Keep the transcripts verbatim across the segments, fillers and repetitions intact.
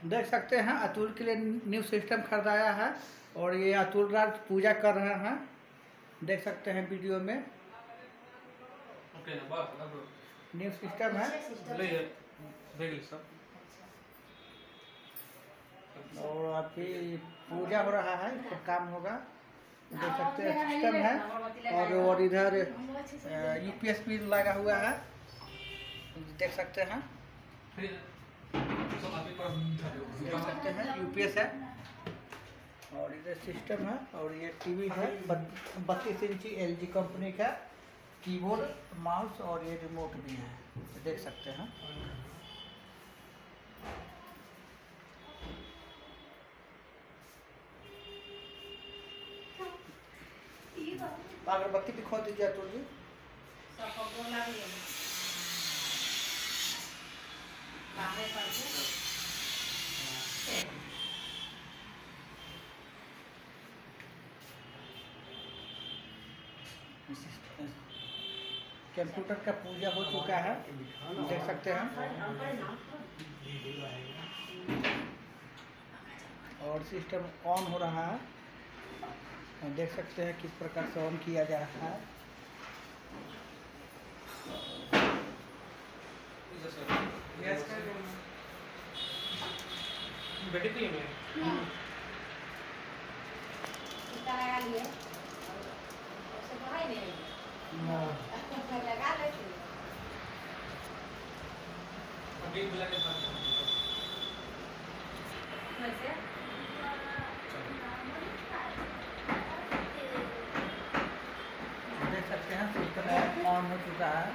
देख सकते हैं अतुल के लिए न्यू सिस्टम खरीदाया है और ये अतुल राज पूजा कर रहे हैं, देख सकते हैं वीडियो में। न्यू सिस्टम है और अभी पूजा हो रहा है, तो काम होगा, देख सकते हैं सिस्टम है। और और इधर यूपीएस भी लगा हुआ है, देख सकते हैं, देख सकते हैं यूपीएस है। और इधर सिस्टम है और ये टीवी है बत्तीस इंची एलजी कंपनी का, कीबोर्ड माउस और ये रिमोट भी है, देख सकते हैं। अगरबत्ती दिखा दीजिए तो जी। कंप्यूटर का पूजा हो चुका है, देख सकते हैं। और सिस्टम ऑन हो रहा है, देख सकते हैं किस प्रकार से ऑन किया जा रहा है। देख सकते हैं सिस्टम ऑन हो चुका है।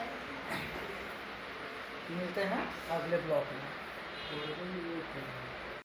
मिलते हैं अगले ब्लॉक में।